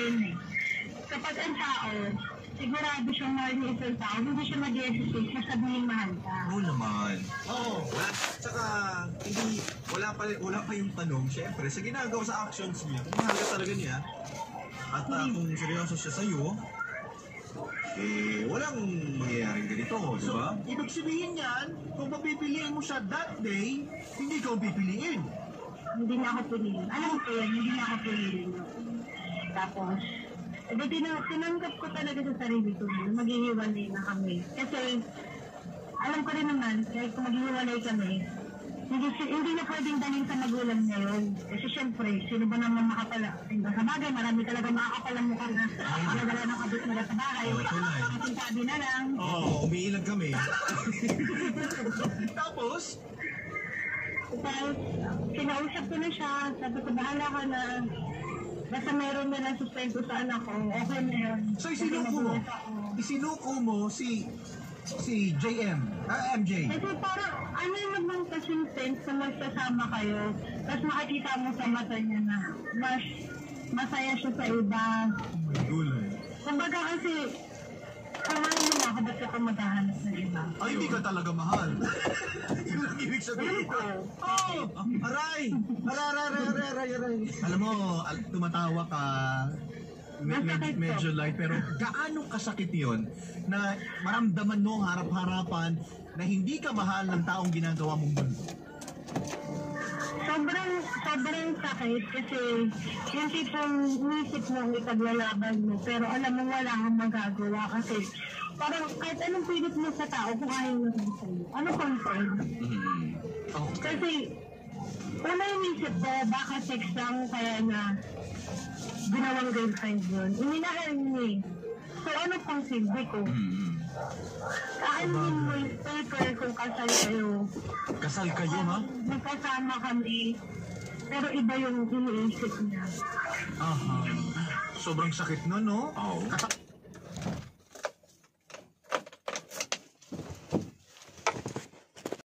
yun eh. Kapag ang tao, sigurado siyang mahal niya isang tao, hindi siya mag-hesitate na sabihin mahal ka. Oo naman. Oo. Tsaka, wala pa yung tanong, syempre, sa ginagawa sa actions niya, kung mahal ka talaga niya, at kung seryoso siya sa'yo, walang mangyayaring ganito, di ba? So, ibig sabihin yan, kung mapipiliin mo siya that day, hindi ka pipiliin. Hindi na ako piliin. Alam ko yan, hindi na ako piliin. Tapos, tinanggap ko talaga sa sarili ko na maghihiwalay na kami. Kasi, alam ko rin naman, kahit kung maghihiwalay kami, hindi na pwedeng dalhin sa magulang niya yun. Kasi syempre, sino ba naman makapala? Sa bagay, marami talaga makakapala mukha na wala ng kabit nila sa bahay. Ating sabi na lang. Oo, umiilag kami. Tapos, kinausap ko na siya, sabi ko, bahala ka na. Basta meron na lang sustento sa anak ko, okay na yun. so isinuko mo si JM, MJ. Kasi parang, ano naman kasing sense na magsasama kayo, tapos makikita mo sa mata niya na mas masaya siya sa iba. Gulay. Kumbaga kasi, kumain mo na ako, ba't ka maghahanap ng iba? Ay, hindi ka talaga mahal. Yun ang ibig sabihin. Aray! Aray. Alam mo, tumatawa ka, medyo light, pero gaano kasakit yun na maramdaman mo harap-harapan na hindi ka mahal ng taong ginagawa mong mundo? Sobrang sakit kasi yung tipong isip mo ipaglalaban mo, pero alam mo wala kang magagawa kasi parang kahit anong pilit mo sa tao kung ayaw mo sa'yo. Ano concern? Kasi una yung isip ko, baka sex lang kaya na ginawang girlfriend yun. Iminahan niya eh. So ano pang silbi ko? Kainin mo yung paper kung kasal kayo. Kasal kayo, ha? Magkasama kami. Pero iba yung iniisip niya. Aha. Sobrang sakit nun, no? Oo.